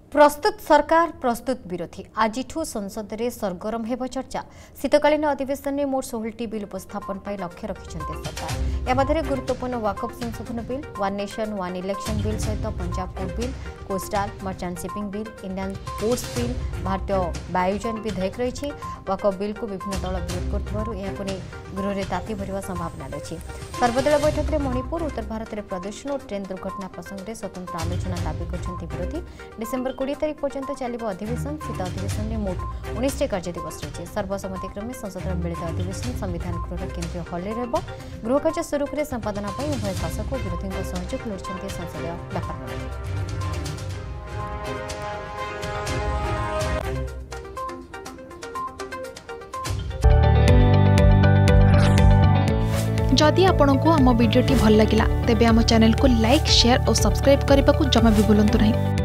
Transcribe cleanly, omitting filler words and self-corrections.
प्रस्तुत सरकार प्रस्तुत विरोधी आज संसद में सरगरम हेब चर्चा शीतकालीन अधिवेशन में मोट 16टी बिल उपस्थापन पर लक्ष्य रखिंट सरकार। या मध्य गुरुत्वपूर्ण वाकफ संशोधन bill, one nation one election bill सहित Punjab court bill, coastal merchant shipping bill, Indian post bill, भारतीय वायुयान विधेयक रही। वाकफ बिल को विभिन्न दल विरोध कर गृह में ताती भरवा संभावना रही। सर्वदलीय बैठक में मणिपुर उत्तर भारत में प्रदूषण और ट्रेन दुर्घटना प्रसंग में स्वतंत्र आलोचना दाबी कर विरोधी। डिसेम्बर 20 तारीख पर्यंत चलिब अधिवेशन। शीत अधिवेशन में मोट 19टी कार्य दिवस रही। सर्वसम्मतिक्रमे संसदर मिलित अधिवेशन संविधान गृह केन्द्रीय हल गृह कार्य सुरुखुरे संपादना उभय शासक और विरोधी सहयोग लोड़िंट संसदीय व्यापार मंत्री। जदि आपंक आम भिडी भल लगा तेब आम चैनल को लाइक, शेयर और सब्सक्राइब करने को जमा भी भूलु नहीं।